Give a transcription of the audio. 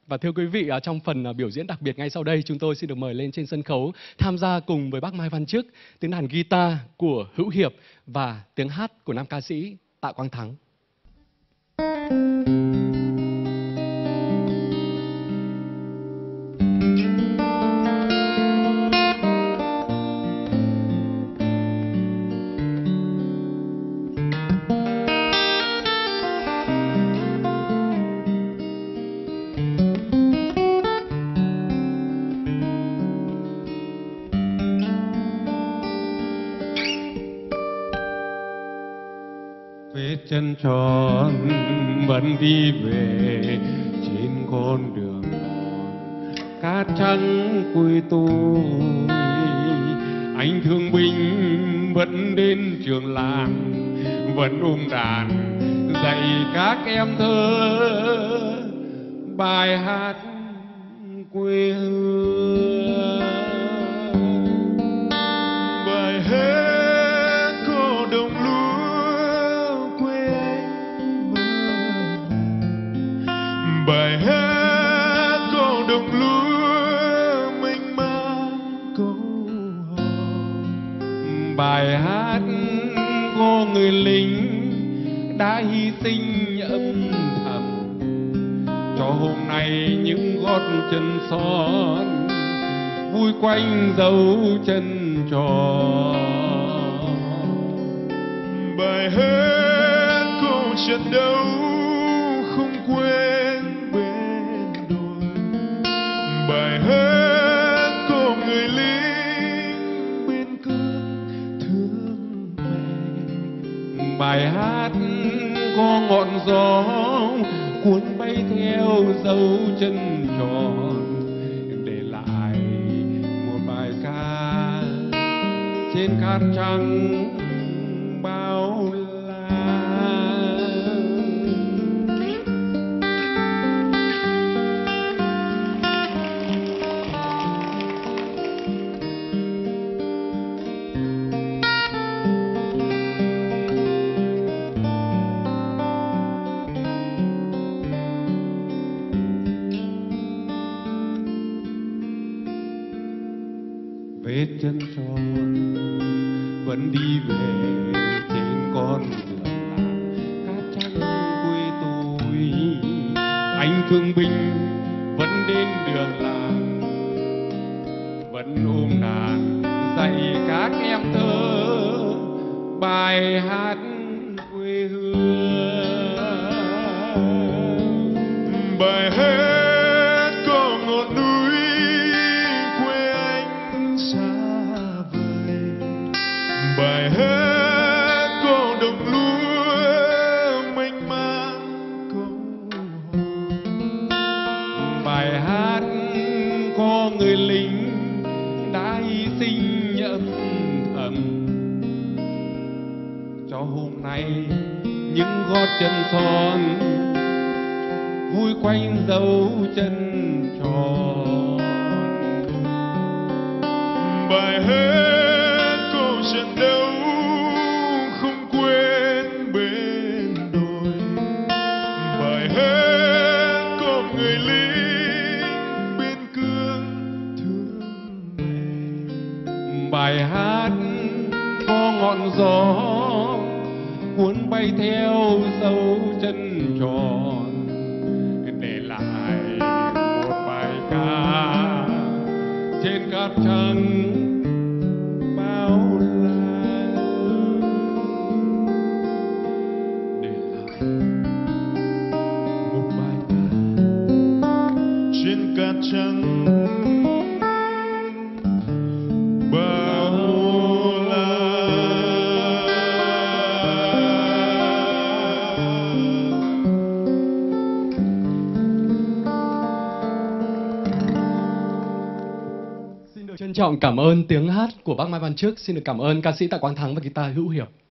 Và thưa quý vị, trong phần biểu diễn đặc biệt ngay sau đây, chúng tôi xin được mời lên trên sân khấu tham gia cùng với bác Mai Văn Chức tiếng đàn guitar của Hữu Hiệp và tiếng hát của nam ca sĩ Tạ Quang Thắng. Vết chân tròn vẫn đi về trên con đường mòn cát trắng quê tôi. Anh thương binh vẫn đến trường làng, vẫn ôm đàn dạy các em thơ bài hát quê hương. Bài hát cô đồng bài hát cô đồng lúa mênh mang câu hò. Bài hát cô người lính đã hy sinh âm thầm cho hôm nay những gót chân son vui quanh dấu chân tròn. Bài hát cô trận đấu không quên bên đồi. Bài hát cô người lính bên cơn thương mẹ. Bài hát có ngọn gió cuốn bay theo dấu chân tròn, để lại một bài ca trên cát trắng bao la. Vết chân tròn vẫn đi về trên con đường làng cát trắng quê tôi. Anh thương binh vẫn đến đường làng, vẫn ôm đàn dạy các em thơ bài hát quê hương. Bài hát có ngọn núi quê anh xa vời. Bài hát có đồng lúa mênh mang câu hò. Bài hát có người lính đã hy sinh âm thầm cho hôm nay những gót chân son vui quanh dấu chân tròn. Bài hát cô trận đấu không quên bên đồi. Bài hát có người lính bên cương thương mẹ. Bài hát có ngọn gió cuốn bay theo dấu chân tròn, để lại một bài ca trên cát trắng bao la. Để lại một bài ca trên cát trắng bao la. Trân trọng cảm ơn tiếng hát của bác Mai Văn Chức. Xin được cảm ơn ca sĩ Tạ Quang Thắng và guitar Hữu Hiệp.